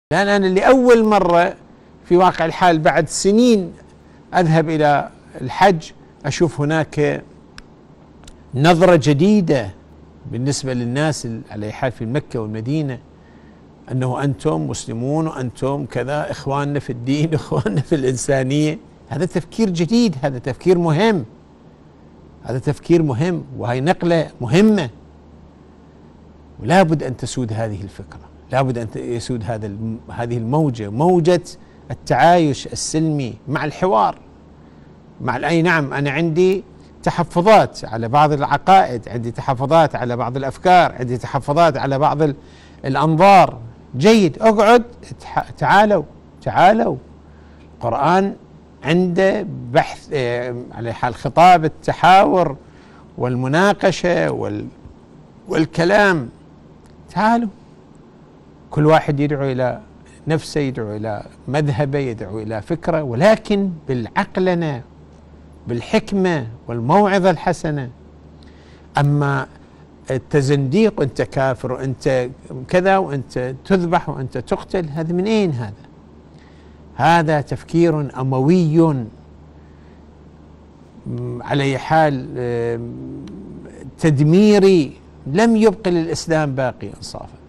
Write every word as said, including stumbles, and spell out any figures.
لأن أنا لأول مرة في واقع الحال بعد سنين أذهب إلى الحج أشوف هناك نظرة جديدة بالنسبة للناس على حال في مكة والمدينة، أنه أنتم مسلمون وأنتم كذا، إخواننا في الدين، إخواننا في الإنسانية. هذا تفكير جديد، هذا تفكير مهم، هذا تفكير مهم، وهي نقلة مهمة، ولا بد أن تسود هذه الفكرة، لا بد أن يسود هذا هذه الموجة، موجة التعايش السلمي مع الحوار مع أي نعم أنا عندي تحفظات على بعض العقائد، عندي تحفظات على بعض الأفكار، عندي تحفظات على بعض الأنظار، جيد، اقعد، تعالوا تعالوا. القرآن عنده بحث على حال خطاب التحاور والمناقشة وال والكلام. تعالوا، كل واحد يدعو إلى نفسه، يدعو إلى مذهبه، يدعو إلى فكرة، ولكن بالعقلنة، بالحكمة والموعظة الحسنة. أما التزنديق وأنت كافر وأنت كذا وأنت تذبح وأنت تقتل، هذا من أين هذا؟ هذا تفكير أموي على أي حال تدميري، لم يبق للإسلام باقي إنصافا.